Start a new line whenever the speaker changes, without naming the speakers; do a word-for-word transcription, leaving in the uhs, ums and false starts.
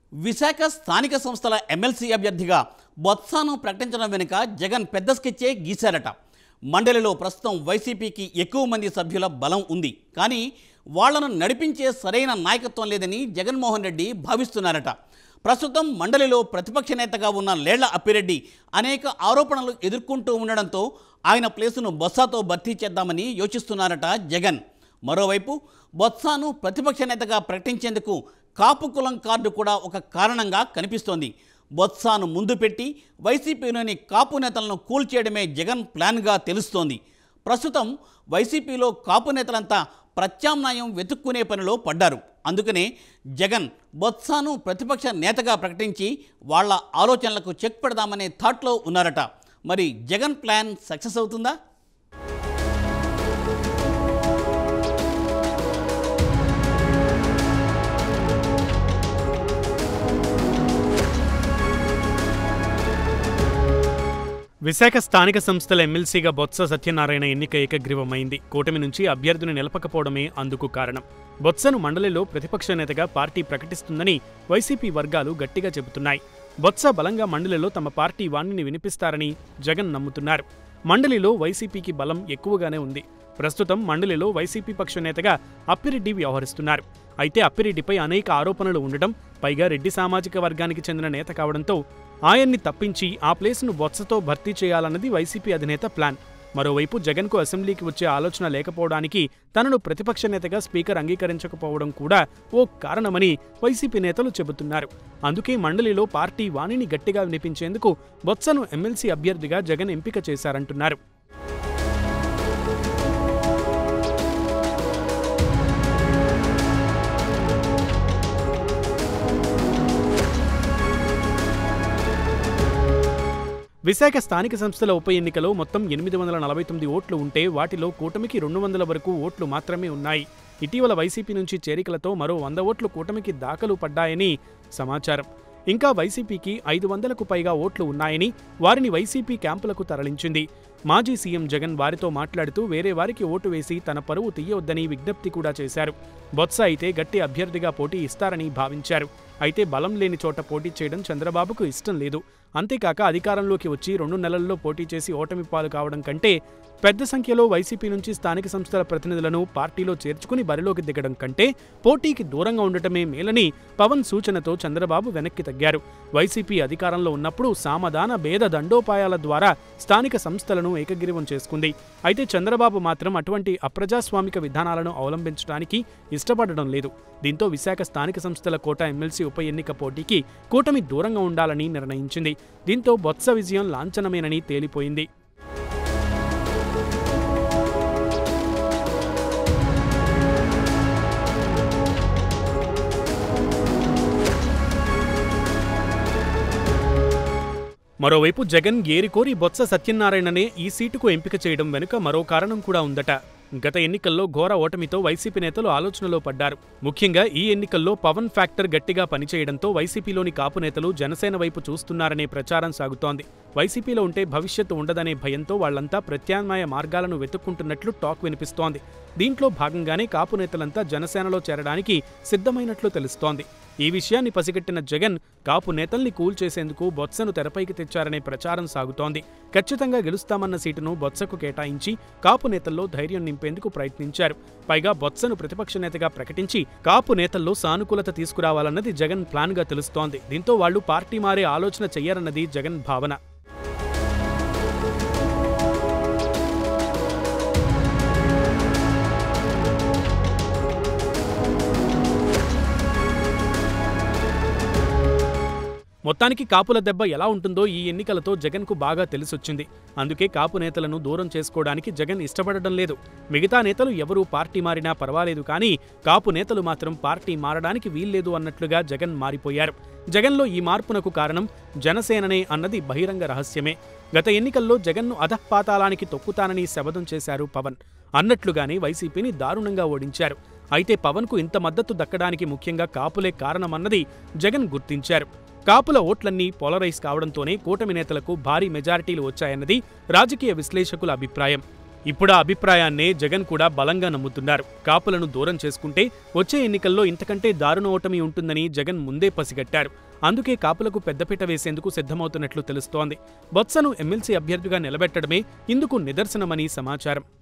విశాఖ స్థానిక సంస్థల ఎమ్మెల్సీ అభ్యర్థిగా బొత్సాను ప్రకటించడం వెనుక జగన్ పెద్ద స్కెచ్చే గీశారట. మండలిలో ప్రస్తుతం వైసీపీకి ఎక్కువ మంది సభ్యుల బలం ఉంది, కానీ వాళ్లను నడిపించే సరైన నాయకత్వం లేదని జగన్మోహన్ రెడ్డి భావిస్తున్నారట. ప్రస్తుతం మండలిలో ప్రతిపక్ష నేతగా ఉన్న లేళ్ల అప్పిరెడ్డి అనేక ఆరోపణలు ఎదుర్కొంటూ ఉండడంతో ఆయన ప్లేసును బొత్సాతో భర్తీ చేద్దామని యోచిస్తున్నారట జగన్. మరోవైపు బొత్సాను ప్రతిపక్ష నేతగా ప్రకటించేందుకు కాపు కులం కార్డు కూడా ఒక కారణంగా కనిపిస్తోంది. బొత్సాను ముందు పెట్టి వైసీపీలోని కాపు నేతలను కూల్చేయడమే జగన్ ప్లాన్గా తెలుస్తోంది. ప్రస్తుతం వైసీపీలో కాపు నేతలంతా ప్రత్యామ్నాయం వెతుక్కునే పనిలో పడ్డారు. అందుకనే జగన్ బొత్సాను ప్రతిపక్ష నేతగా ప్రకటించి వాళ్ల ఆలోచనలకు చెక్ పెడదామనే థాట్లో ఉన్నారట. మరి జగన్ ప్లాన్ సక్సెస్ అవుతుందా?
విశాఖ స్థానిక సంస్థల ఎమ్మెల్సీగా బొత్స సత్యనారాయణ ఎన్నిక ఏకగ్రీవమైంది. కూటమి నుంచి అభ్యర్థిని నిలపకపోవడమే అందుకు కారణం. బొత్సను మండలిలో ప్రతిపక్ష నేతగా పార్టీ ప్రకటిస్తుందని వైసీపీ వర్గాలు గట్టిగా చెబుతున్నాయి. బొత్స బలంగా మండలిలో తమ పార్టీ వాణిని వినిపిస్తారని జగన్ నమ్ముతున్నారు. మండలిలో వైసీపీకి బలం ఎక్కువగానే ఉంది. ప్రస్తుతం మండలిలో వైసీపీ పక్ష నేతగా అప్పిరెడ్డి వ్యవహరిస్తున్నారు. అయితే అప్పిరెడ్డిపై అనేక ఆరోపణలు ఉండటం, పైగా రెడ్డి సామాజిక వర్గానికి చెందిన నేత కావడంతో ఆయన్ని తప్పించి ఆ ప్లేస్ను బొత్సతో భర్తీ చేయాలన్నది వైసీపీ అధినేత ప్లాన్. మరోవైపు జగన్కు అసెంబ్లీకి వచ్చే ఆలోచన లేకపోవడానికి తనను ప్రతిపక్ష నేతగా స్పీకర్ అంగీకరించకపోవడం కూడా ఓ కారణమని వైసీపీ నేతలు చెబుతున్నారు. అందుకే మండలిలో పార్టీ వాణిని గట్టిగా వినిపించేందుకు బొత్సను ఎమ్మెల్సీ అభ్యర్థిగా జగన్ ఎంపిక చేశారంటున్నారు. విశాఖ స్థానిక సంస్థల ఉప ఎన్నికలో మొత్తం ఎనిమిది వందల నలభై తొమ్మిది ఓట్లు ఉంటే వాటిలో కూటమికి రెండు వందల వరకు ఓట్లు మాత్రమే ఉన్నాయి. ఇటీవల వైసీపీ నుంచి చేరికలతో మరో వంద ఓట్లు కూటమికి దాఖలు పడ్డాయని సమాచారం. ఇంకా వైసీపీకి ఐదు వందలకు పైగా ఓట్లు ఉన్నాయని వారిని వైసీపీ క్యాంపులకు తరలించింది. మాజీ సీఎం జగన్ వారితో మాట్లాడుతూ వేరే వారికి ఓటు వేసి తన పరువు తీయొద్దని విజ్ఞప్తి కూడా చేశారు. బొత్స అయితే గట్టి అభ్యర్థిగా పోటీ ఇస్తారని భావించారు. అయితే బలం లేని చోట పోటీ చేయడం చంద్రబాబుకు ఇష్టం లేదు. అంతేకాక అధికారంలోకి వచ్చి రెండు నెలల్లో పోటీ చేసి ఓటమి పాలు కావడం కంటే పెద్ద సంఖ్యలో వైసీపీ నుంచి స్థానిక సంస్థల ప్రతినిధులను పార్టీలో చేర్చుకుని బరిలోకి దిగడం కంటే పోటీకి దూరంగా ఉండటమే మేలని పవన్ సూచనతో చంద్రబాబు వెనక్కి తగ్గారు. వైసీపీ అధికారంలో ఉన్నప్పుడు సామధాన భేద దండోపాయాల ద్వారా స్థానిక సంస్థలను ఏకగ్రీవం చేసుకుంది. అయితే చంద్రబాబు మాత్రం అటువంటి అప్రజాస్వామిక విధానాలను అవలంబించడానికి ఇష్టపడడం లేదు. దీంతో విశాఖ స్థానిక సంస్థల కోట ఎమ్మెల్సీ ఉప ఎన్నిక పోటీకి కూటమి దూరంగా ఉండాలని నిర్ణయించింది. దీంతో బొత్స విజయం లాంఛనమేనని తేలిపోయింది. మరోవైపు జగన్ ఏరికోరి బొత్స సత్యనారాయణనే ఈ సీటుకు ఎంపిక చేయడం వెనుక మరో కారణం కూడా ఉందట. గత ఎన్నికల్లో ఘోర ఓటమితో వైసీపీ నేతలు ఆలోచనలో పడ్డారు. ముఖ్యంగా ఈ ఎన్నికల్లో పవన్ ఫ్యాక్టర్ గట్టిగా పనిచేయడంతో వైసీపీలోని కాపు నేతలు జనసేన వైపు చూస్తున్నారనే ప్రచారం సాగుతోంది. వైసీపీలో ఉంటే భవిష్యత్తు ఉండదనే భయంతో వాళ్లంతా ప్రత్యామ్నాయ మార్గాలను వెతుక్కుంటున్నట్లు టాక్ వినిపిస్తోంది. దీంట్లో భాగంగానే కాపు నేతలంతా జనసేనలో చేరడానికి సిద్ధమైనట్లు తెలుస్తోంది. ఈ విషయాన్ని పసిగట్టిన జగన్ కాపు నేతల్ని కూల్చేసేందుకు బొత్సను తెరపైకి తెచ్చారనే ప్రచారం సాగుతోంది. ఖచ్చితంగా గెలుస్తామన్న సీటును బొత్సకు కేటాయించి కాపు నేతల్లో ధైర్యం నింపేందుకు ప్రయత్నించారు. పైగా బొత్సను ప్రతిపక్ష నేతగా ప్రకటించి కాపు నేతల్లో సానుకూలత తీసుకురావాలన్నది జగన్ ప్లాన్గా తెలుస్తోంది. దీంతో వాళ్లు పార్టీ మారే ఆలోచన చెయ్యరన్నది జగన్ భావన. మొత్తానికి కాపుల దెబ్బ ఎలా ఉంటుందో ఈ ఎన్నికలతో జగన్కు బాగా తెలిసొచ్చింది. అందుకే కాపు నేతలను దూరం చేసుకోవడానికి జగన్ ఇష్టపడడం లేదు. మిగతా నేతలు ఎవరూ పార్టీ మారినా పర్వాలేదు, కానీ కాపు నేతలు మాత్రం పార్టీ మారడానికి వీల్లేదు అన్నట్లుగా జగన్ మారిపోయారు. జగన్లో ఈ మార్పునకు కారణం జనసేననే అన్నది బహిరంగ రహస్యమే. గత ఎన్నికల్లో జగన్ను అధఃపాతాళానికి తొక్కుతానని శపథం చేశారు పవన్. అన్నట్లుగానే వైసీపీని దారుణంగా ఓడించారు. అయితే పవన్కు ఇంత మద్దతు దక్కడానికి ముఖ్యంగా కాపులే కారణమన్నది జగన్ గుర్తించారు. కాపుల ఓట్లన్నీ పోలరైజ్ కావడంతోనే కూటమి నేతలకు భారీ మెజారిటీలు వచ్చాయన్నది రాజకీయ విశ్లేషకుల అభిప్రాయం. ఇప్పుడు ఆ అభిప్రాయాన్నే జగన్ కూడా బలంగా నమ్ముతున్నారు. కాపులను దూరం చేసుకుంటే వచ్చే ఎన్నికల్లో ఇంతకంటే దారుణ ఓటమి ఉంటుందని జగన్ ముందే పసిగట్టారు. అందుకే కాపులకు పెద్దపీట వేసేందుకు సిద్ధమవుతున్నట్లు తెలుస్తోంది. బొత్సను ఎమ్మెల్సీ అభ్యర్థిగా నిలబెట్టడమే ఇందుకు నిదర్శనమని సమాచారం.